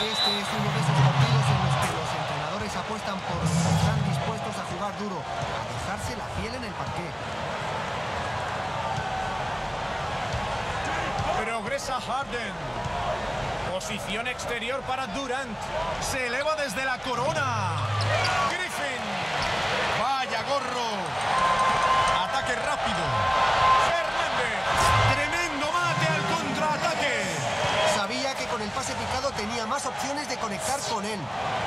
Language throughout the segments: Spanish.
Este es uno de esos partidos en los que los entrenadores apuestan por los que están dispuestos a jugar duro, a dejarse la piel en el parqué. Progresa Harden. Posición exterior para Durant. Se eleva desde la corona. Griffin. Vaya gorro. Ataque rápido. Fernández. Tremendo mate al contraataque. Sabía que con el pase picado tenía más opciones de conectar con él.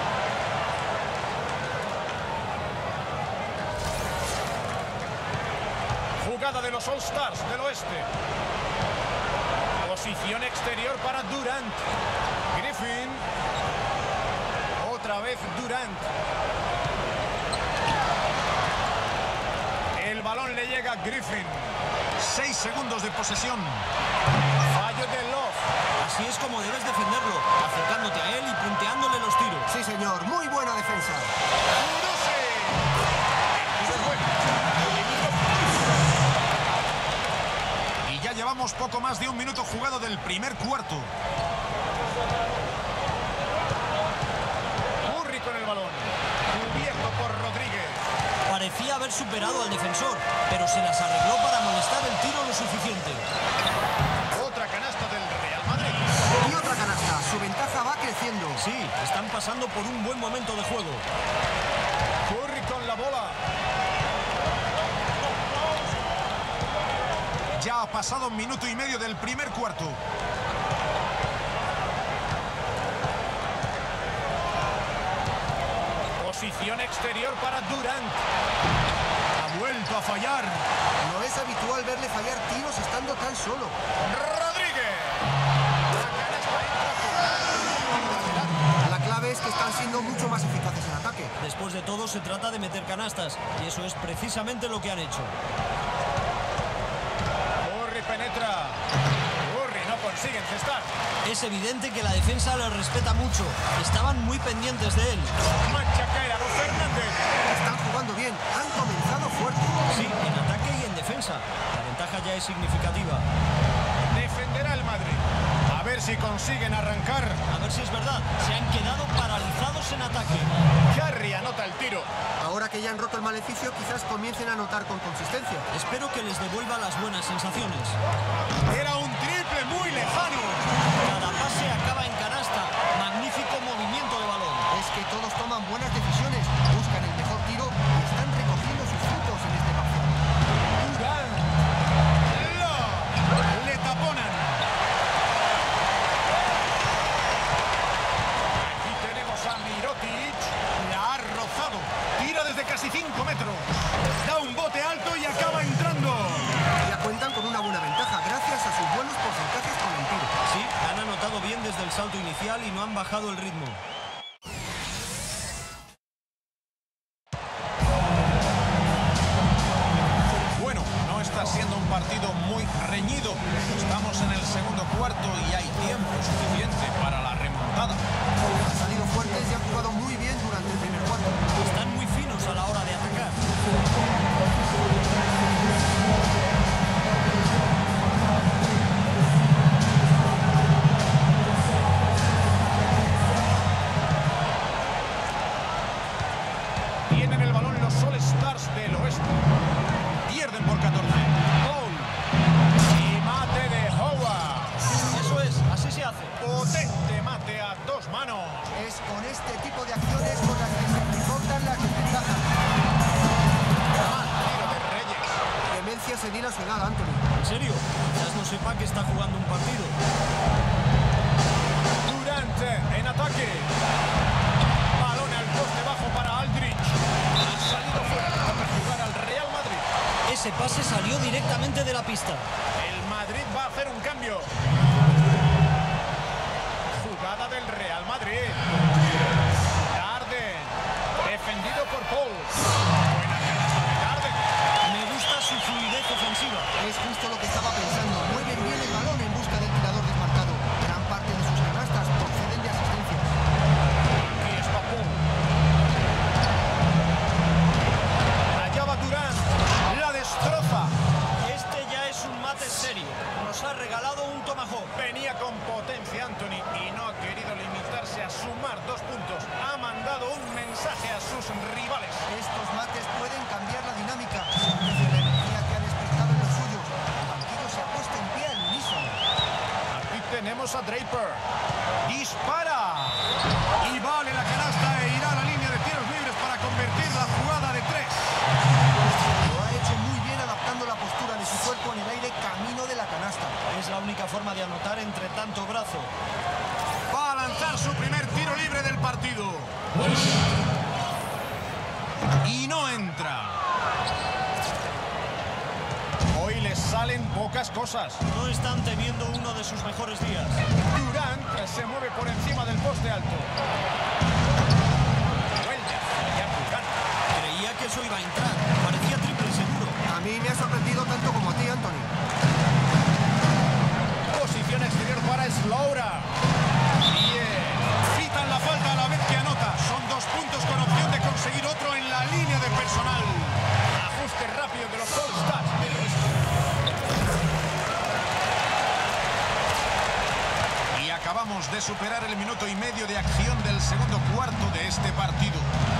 Jugada de los All-Stars del oeste. Posición exterior para Durant. Griffin. Otra vez Durant. El balón le llega a Griffin. 6 segundos de posesión. Fallo de Love. Así es como debes defenderlo, acercándote a él y punteándole los tiros. Sí, señor, muy buena defensa. Y ya llevamos poco más de un minuto jugado del primer cuarto. Curry con el balón. Cubierto por Rodríguez. Parecía haber superado al defensor, pero se las arregló para molestar el tiro lo suficiente. Otra canasta del Real Madrid. Y otra canasta. Su ventaja va creciendo. Sí, están pasando por un buen momento de juego. Curry con la bola. Ya ha pasado un minuto y medio del primer cuarto. Posición exterior para Durant. Ha vuelto a fallar. No es habitual verle fallar tiros estando tan solo. Rodríguez. La clave es que están siendo mucho más eficaces en ataque. Después de todo, se trata de meter canastas, y eso es precisamente lo que han hecho. Curry penetra. Curry no consigue encestar. Es evidente que la defensa lo respeta mucho. Estaban muy pendientes de él. Mancha caer a los Fernández. Están jugando bien. Han comenzado fuerte. Sí, en ataque y en defensa. La ventaja ya es significativa. Defenderá el Madrid. A ver si consiguen arrancar. A ver si es verdad. Se han quedado paralizados en ataque. Curry anota el tiro. Ahora que ya han roto el maleficio, quizás comiencen a anotar con consistencia. Espero que les devuelva las buenas sensaciones. Era un triple muy lejano. Cada pase acaba en canasta. Magnífico movimiento de balón. Es que todos toman buenas decisiones, buscan el mejor tiro y están recogiendo sus frutos en este partido. Durant. Le taponan. Aquí tenemos a Mirotic. La ha rozado. Tira desde casi 5 metros. Da un bote alto y acaba entrando. Ya cuentan con una buena ventaja gracias a sus buenos porcentajes con el tiro. Sí, han anotado bien desde el salto inicial y no han bajado el ritmo. Bueno, no está siendo un partido muy reñido. Estamos en el segundo cuarto y hay tiempo suficiente para la remontada. Han salido fuertes y han jugado muy bien durante el primer cuarto. Están muy finos a la hora de atacar. Tienen el balón los All-Stars del oeste. Pierden por 14. Gol. Y mate de Howard. Eso es, así se hace. Potente mate a 2 manos. Es con este tipo de acciones con las que se recortan las desventajas. Mal tiro de Reyes. Demencia senil a su edad, Anthony. ¿En serio? Quizás no sepa que está jugando un partido. Durant en ataque. Balón al poste bajo para Aldridge. Ha salido fuera para jugar al Real Madrid. Ese pase salió directamente de la pista. El Madrid va a hacer un cambio. Jugada del Real Madrid. Harden. Defendido por Paul. Buena canasta de Harden. Me gusta su fluidez ofensiva. Es justo lo que estaba pensando. Mueven bien el balón en busca del tirador desmarcado. Gran parte de sus canastas proceden de asistencias. Aquí está Paul. Allá va Durant. La destroza. Este ya es un mate serio. Nos nos ha regalado un tomahawk. Venía con potencia Anthony y no ha querido limitarse a sumar 2 puntos. Ha mandado un mensaje a sus rivales. Estos mates pueden cambiar la dinámica. Desde la energía que ha despertado en los suyos, el banquillo se ha puesto en pie al unísono. Aquí tenemos a Draper. ¡Dispara! Y vale la canasta e irá a la línea de tiros libres para convertir la jugada de 3. Lo ha hecho muy bien adaptando la postura de su cuerpo en el aire camino de la canasta. Es la única forma de anotar entre tanto brazo. Va a lanzar su primer tiro libre del partido. Y no entra. Hoy les salen pocas cosas. No están teniendo uno de sus mejores días. Durant se mueve por encima del poste alto. Vuelve a fallar Durant. Creía que eso iba a entrar. Parecía triple seguro. A mí me ha sorprendido tanto como a ti, Anthony. Posición exterior para Slowra. Bien. Citan la falta a la vez que anota. Son 2 puntos con opción de conseguir otro en la línea de personal. Ajuste rápido de los All-Stars. Y acabamos de superar el minuto y medio de acción del segundo cuarto de este partido.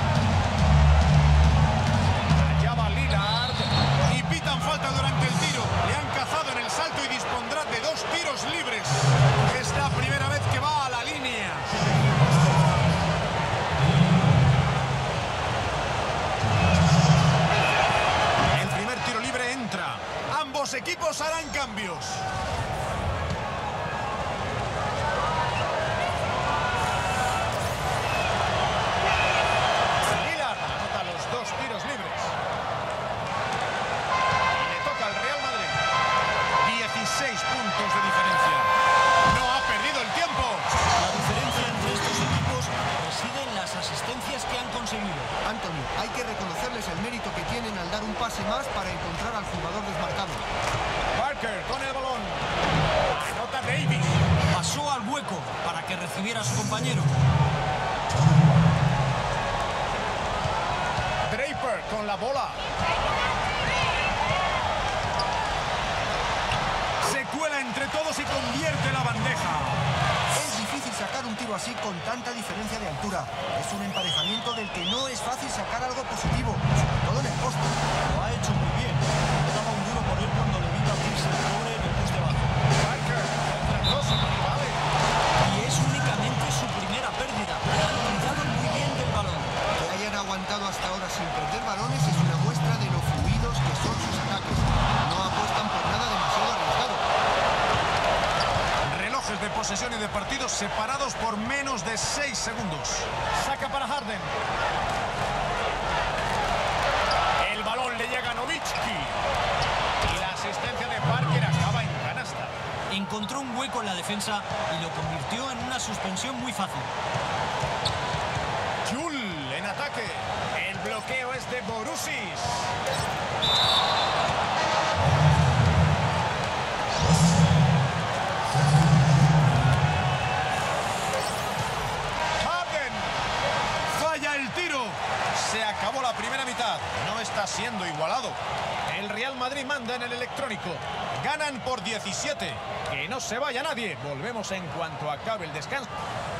Allá va Lillard. Y pitan falta durante el tiro. Le han cazado en el salto y dispondrá de 2 tiros libres. Es la primera vez que va a la línea. El primer tiro libre entra. Ambos equipos harán cambios. Lillard anota los 2 tiros libres. Y le toca al Real Madrid. 16 puntos de diferencia. No ha perdido el tiempo. La diferencia entre estos equipos reside en las asistencias que han conseguido. Anthony, hay que reconocerles el mérito que tienen al dar un pase más para encontrar al jugador desmarcado. Parker con el balón. Anota Davis. Pasó al hueco para que recibiera a su compañero. Draper con la bola. Se cuela entre todos y convierte la bandeja. Es difícil sacar un tiro así con tanta diferencia de altura. Es un emparejamiento del que no es fácil sacar algo positivo, sobre todo en el poste. Lo ha hecho muy bien. Estaba un duro por él cuando le vi batirse el pobre en el poste bajo. Parker contra 2 rivales. Y es únicamente su primera pérdida. Han cuidado muy bien del balón. Que hayan aguantado hasta ahora sin perder balones es una muestra de lo fluidos que son sus ataques. No apuestan por nada demasiado arriesgado. Relojes de posesión y de partidos separados por menos de 6 segundos. Saca para Harden. El balón le llega a Nowitzki. Y la asistencia de Parker acaba en canasta. Encontró un hueco en la defensa y lo convirtió en una suspensión muy fácil. Jul en ataque. El bloqueo es de Borussis. Harden. Falla el tiro. Se acabó la primera mitad. No está siendo igualado. El Real Madrid manda en el electrónico. Ganan por 17. Que no se vaya nadie. Volvemos en cuanto acabe el descanso.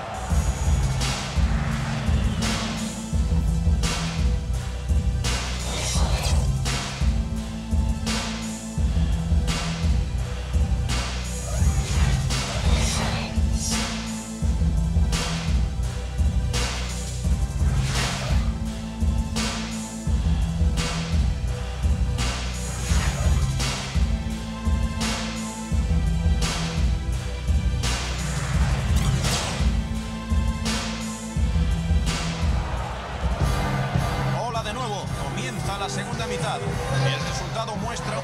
La segunda mitad. El resultado muestra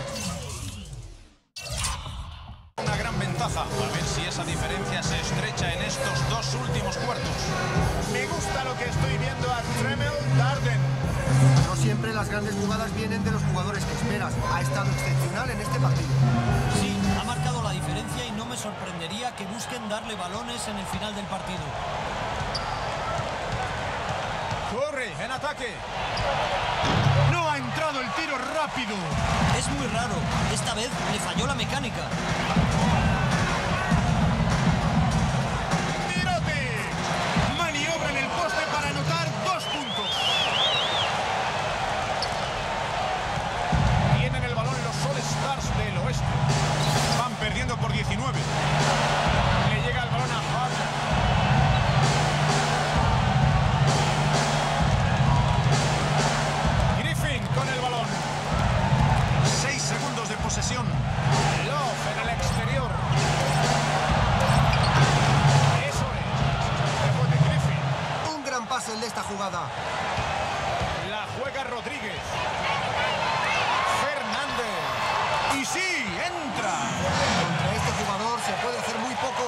una gran ventaja. A ver si esa diferencia se estrecha en estos 2 últimos cuartos. Me gusta lo que estoy viendo a Tremel Darden. No siempre las grandes jugadas vienen de los jugadores que esperas. Ha estado excepcional en este partido. Sí, ha marcado la diferencia y no me sorprendería que busquen darle balones en el final del partido. Curry en ataque. No ha entrado el tiro rápido. Es muy raro. Esta vez le falló la mecánica. jugada. La juega Rodríguez. Fernández. Y sí, entra. Contra este jugador se puede hacer muy poco.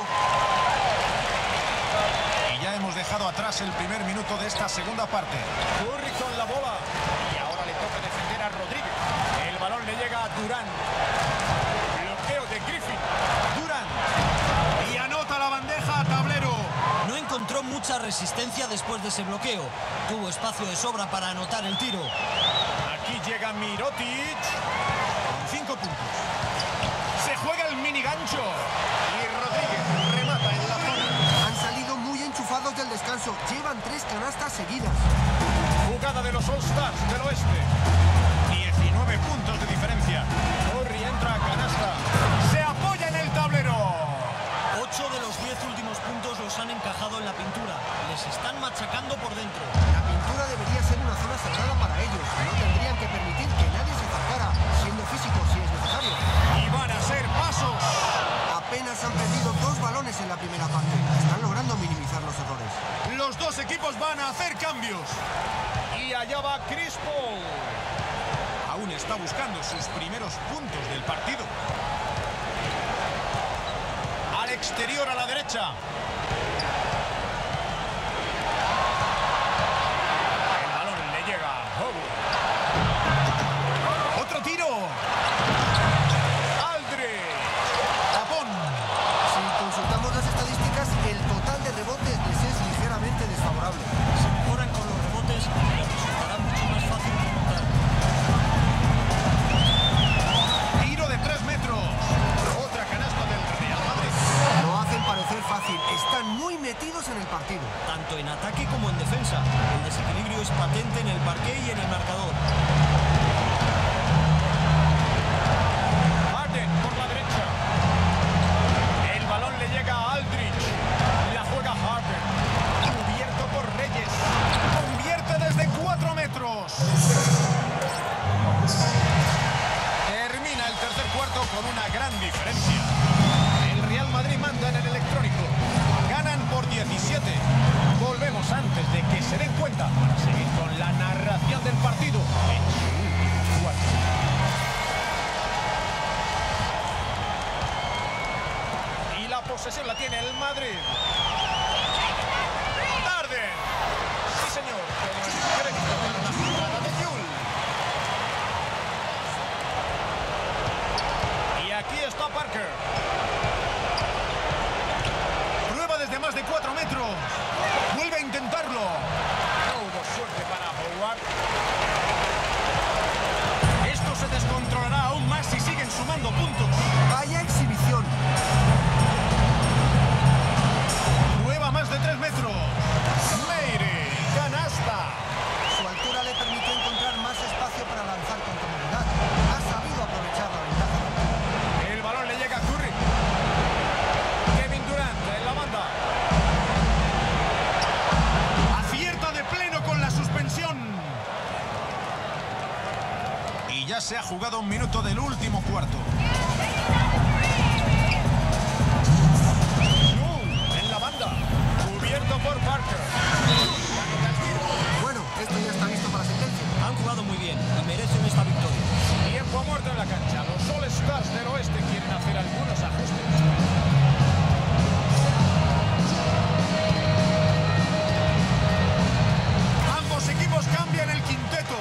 Y ya hemos dejado atrás el primer minuto de esta segunda parte. Curry con la bola. Y ahora le toca defender a Rodríguez. El balón le llega a Durán. Bloqueo de Griffin. Durán. Y anota la bandeja a tablero. No encontró mucha resistencia después de ese bloqueo. Tuvo espacio de sobra para anotar el tiro. Aquí llega Mirotic. Con 5 puntos. Se juega el mini gancho. Y Rodríguez remata en la zona. Han salido muy enchufados del descanso. Llevan 3 canastas seguidas. Jugada de los All-Stars del oeste. 19 puntos de diferencia. Curry entra a canasta. Se apoya en el tablero. 8 de los 10 últimos puntos los han encajado en la pintura. Les están machacando por dentro. La pintura debería ser una zona sagrada para ellos. No tendrían que permitir que nadie se acercara, siendo físicos si es necesario. Y van a ser pasos. Apenas han perdido 2 balones en la primera parte. Están logrando minimizar los errores. Los dos equipos van a hacer cambios. Y allá va Chris Paul. Aún está buscando sus primeros puntos del partido. Al exterior, a la derecha. El balón le llega a Howard. Otro tiro. Aldridge. Tapón. Si consultamos las estadísticas, el total de rebotes les es ligeramente desfavorable. Si mejoran con los rebotes, les resultará mucho más fácil remontar. Tiro de 3 metros. Otra canasta del Real Madrid. Lo hacen parecer fácil. Están muy metidos en el partido. Tanto en ataque como en defensa. El desequilibrio es patente en el parqué y en el marcador. Harden por la derecha. El balón le llega a Aldridge. La juega Harden. Cubierto por Reyes. Convierte desde 4 metros. Termina el tercer cuarto con una gran diferencia. El Real Madrid manda en el electrónico. Ganan por 17. Volvemos antes de que se den cuenta para seguir con la narración del partido en su último cuarto. Y la posesión la tiene el Madrid. Harden. Sí, señor. Todo el crédito para la jugada de Jules. Y aquí está Parker. Prueba desde más de 4 metros. Vuelve a intentarlo. No hubo suerte para Howard. Esto se descontrolará aún más si siguen sumando puntos. Vaya exhibición. Prueba más de 3 metros. Meire. Canasta. Su altura le permitió encontrar más espacio para lanzar con comodidad. Ha sabido aprovechar la ventaja. El balón le llega a Curry. Kevin Durant en la banda. Acierta de pleno con la suspensión. Y ya se ha jugado un minuto del último cuarto. En la banda. Cubierto por Parker. Bueno, esto ya está listo para sentencia. Han jugado muy bien y merecen esta victoria. Tiempo muerto en la cancha. Los All-Stars del oeste quieren hacer algunos ajustes. Ambos equipos cambian el quinteto.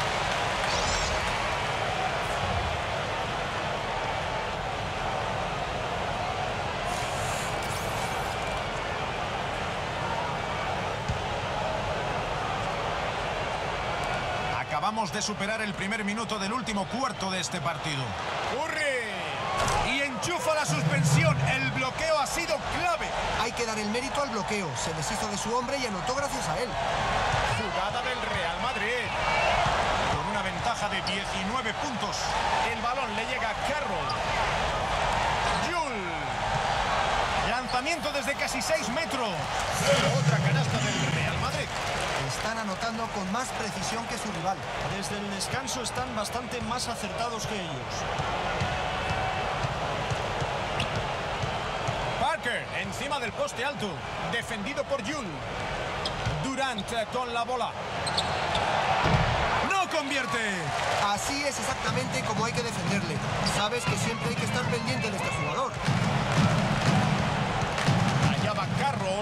Acabamos de superar el primer minuto del último cuarto de este partido. ¡Curry! Y enchufa la suspensión. El bloqueo ha sido clave. Hay que dar el mérito al bloqueo. Se deshizo de su hombre y anotó gracias a él. Jugada del Real Madrid. Con una ventaja de 19 puntos. El balón le llega a Carroll. Jules. Lanzamiento desde casi 6 metros. Otra canasta del Real Madrid. Están anotando con más precisión que su rival. Desde el descanso están bastante más acertados que ellos. Parker encima del poste alto. Defendido por Jules. Durant. Durant con la bola. ¡No convierte! Así es exactamente como hay que defenderle. Sabes que siempre hay que estar pendiente de este jugador. Allá va Carroll.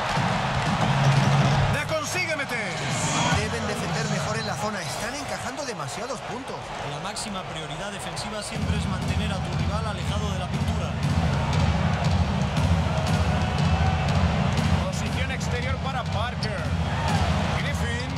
¡La consigue meter! Deben defender mejor en la zona. Están encajando demasiados puntos. La máxima prioridad defensiva siempre es mantener a tu rival alejado de la pintura. Posición exterior para Parker. Griffin.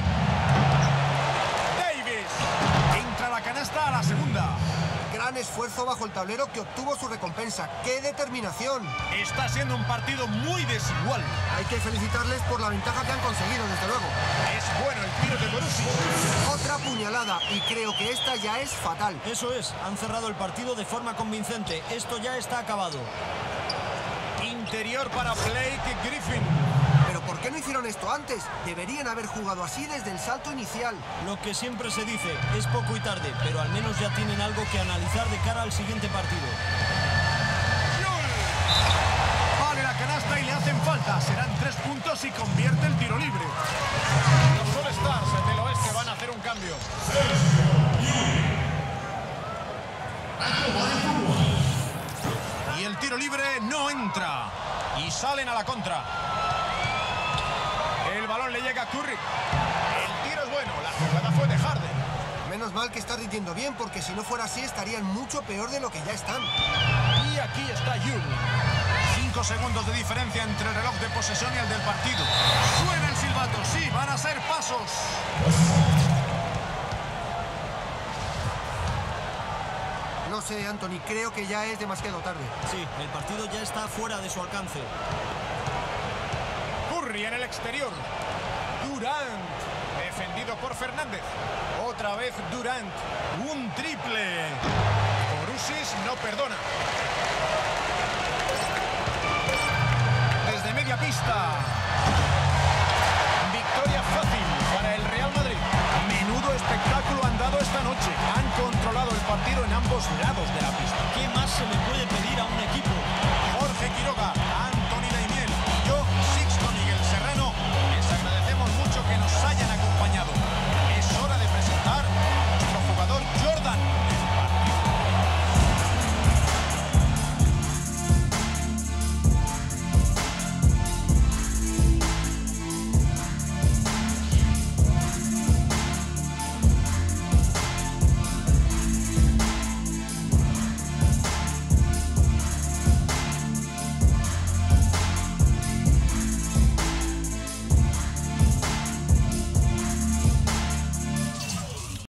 Davis. Entra la canasta a la segunda. Gran esfuerzo bajo el tablero que obtuvo su recompensa. ¡Qué determinación! Está siendo un partido muy desigual. Hay que felicitarles por la ventaja que han conseguido, desde luego. Es bueno el tiro de Borussia. Otra puñalada, y creo que esta ya es fatal. Eso es, han cerrado el partido de forma convincente. Esto ya está acabado. Interior para Blake Griffin. ¿Pero por qué no hicieron esto antes? Deberían haber jugado así desde el salto inicial. Lo que siempre se dice, es poco y tarde, pero al menos ya tienen algo que analizar de cara al siguiente partido. Vale la canasta y le hacen falta. Serán 3 puntos y convierte el tiro libre. Los All-Stars del oeste van a hacer un cambio. Y el tiro libre no entra. Y salen a la contra. El balón le llega a Curry. El tiro es bueno. La jugada fue de Harden. Menos mal que está rindiendo bien, porque si no fuera así estarían mucho peor de lo que ya están. Y aquí está Yul. 5 segundos de diferencia entre el reloj de posesión y el del partido. Suena el silbato. Sí, van a ser pasos. No sé, Anthony, creo que ya es demasiado tarde. Sí, el partido ya está fuera de su alcance. Curry en el exterior. Durant. Defendido por Fernández. Otra vez Durant. Un triple. Borussia no perdona. Desde media pista. Victoria fácil para el Real Madrid. Menudo espectáculo han dado esta noche. Han controlado el partido en ambos lados de la pista. ¿Qué más se le puede pedir a un equipo